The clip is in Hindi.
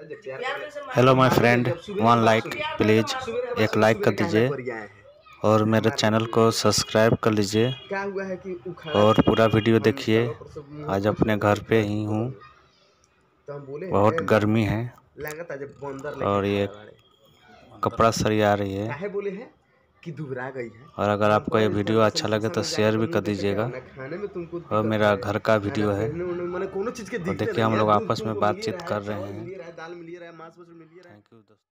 Hello my friend, one like please, एक लाइक कर दीजिए और मेरे चैनल को सब्सक्राइब कर लीजिए और पूरा वीडियो देखिए। आज अपने घर पे ही हूँ, बहुत गर्मी है और ये कपड़ा सरिया रही है। और अगर आपको ये वीडियो अच्छा लगे तो शेयर भी कर दीजिएगा। और मेरा घर का वीडियो है और देखिए हम लोग आपस में बातचीत कर रहे हैं। थैंक यू दोस्तों।